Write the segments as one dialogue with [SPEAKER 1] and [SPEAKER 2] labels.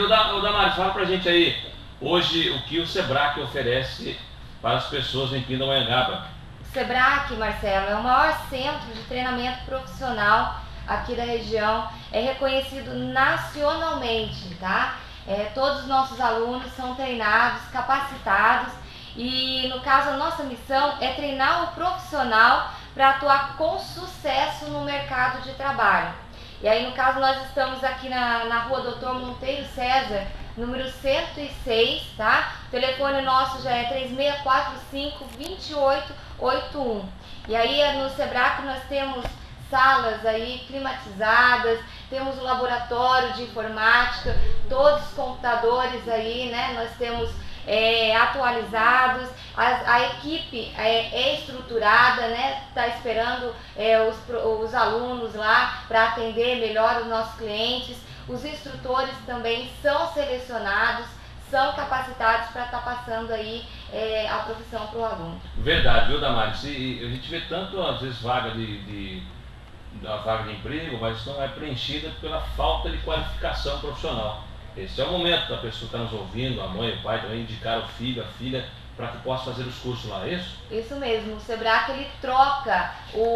[SPEAKER 1] Ô Damares, fala pra gente aí, hoje, o que o Sebrae oferece para as pessoas em Pindamonhangaba?
[SPEAKER 2] O Sebrae, Marcelo, é o maior centro de treinamento profissional aqui da região, é reconhecido nacionalmente, tá? Todos os nossos alunos são treinados, capacitados e, no caso, a nossa missão é treinar o profissional para atuar com sucesso no mercado de trabalho. E aí, no caso, nós estamos aqui na rua Doutor Monteiro César, número 106, tá? O telefone nosso já é 3645-2881. E aí, no Sebrae, nós temos salas aí climatizadas, temos o laboratório de informática, todos os computadores aí, né? Nós temos atualizados, a equipe é estruturada, né? Está esperando os alunos lá para atender melhor os nossos clientes. Os instrutores também são selecionados, são capacitados para estar passando aí a profissão para o aluno.
[SPEAKER 1] Verdade, viu, Damares? E a gente vê tanto, às vezes, vaga de emprego, mas não é preenchida pela falta de qualificação profissional. Esse é o momento da pessoa que está nos ouvindo, a mãe, o pai também, indicar o filho, a filha, para que possa fazer os cursos lá, é isso?
[SPEAKER 2] Isso mesmo, o Sebrae ele troca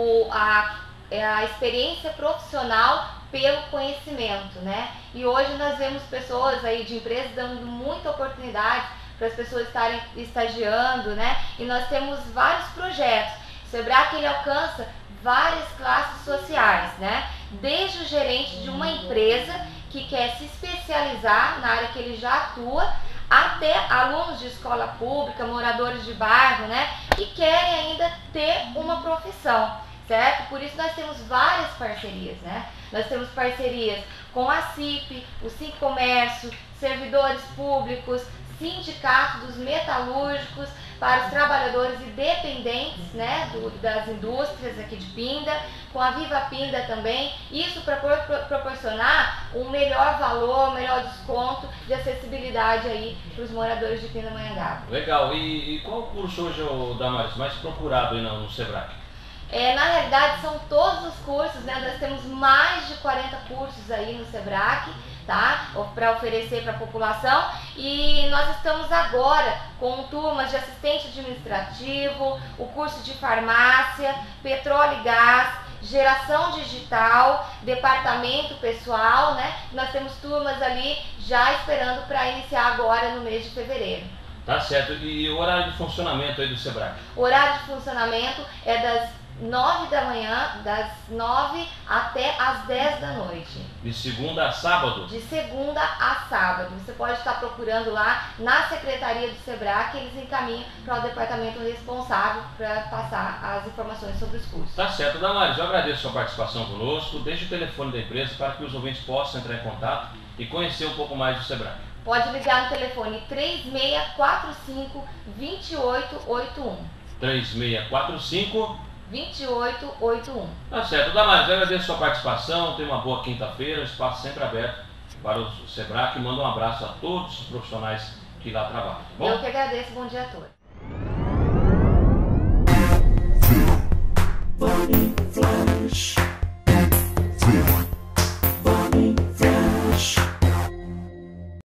[SPEAKER 2] a experiência profissional pelo conhecimento, né? E hoje nós vemos pessoas aí de empresas dando muita oportunidade para as pessoas estarem estagiando, né? E nós temos vários projetos. O Sebrae ele alcança várias classes sociais, né? Desde o gerente de uma empresa que quer se especializar na área que ele já atua, até alunos de escola pública, moradores de bairro, né? Que querem ainda ter uma profissão, certo? Por isso nós temos várias parcerias, né? Nós temos parcerias com a CIP, o Sincomércio, servidores públicos, sindicato dos metalúrgicos, para os trabalhadores independentes, né, das indústrias aqui de Pinda, com a Viva Pinda também, isso para proporcionar um melhor valor, um melhor desconto de acessibilidade aí para os moradores de Pindamonhangaba.
[SPEAKER 1] Legal, e qual o curso hoje, Damares, mais procurado aí no Sebrae?
[SPEAKER 2] Na realidade são todos os cursos, né? Nós temos mais de 40 cursos aí no Sebrae, tá? Para oferecer para a população, e nós estamos agora com turmas de assistente administrativo, o curso de farmácia, petróleo e gás, geração digital, departamento pessoal, né? Nós temos turmas ali já esperando para iniciar agora no mês de fevereiro.
[SPEAKER 1] Tá certo, e o horário de funcionamento aí do Sebrae?
[SPEAKER 2] O horário de funcionamento é das 9 da manhã, das 9 até as 10 da noite.
[SPEAKER 1] De segunda a sábado?
[SPEAKER 2] De segunda a sábado. Você pode estar procurando lá na Secretaria do Sebrae, que eles encaminham para o departamento responsável para passar as informações sobre os cursos.
[SPEAKER 1] Tá certo, Damares, eu agradeço a sua participação conosco. Deixe o telefone da empresa para que os ouvintes possam entrar em contato e conhecer um pouco mais do Sebrae.
[SPEAKER 2] Pode ligar no telefone 3645-2881.
[SPEAKER 1] 3645-2881. Tá certo, Damares, eu agradeço a sua participação, tenha uma boa quinta-feira, o espaço sempre aberto para o Sebrae, que manda um abraço a todos os profissionais que lá trabalham, tá bom?
[SPEAKER 2] Eu que agradeço, bom dia a todos.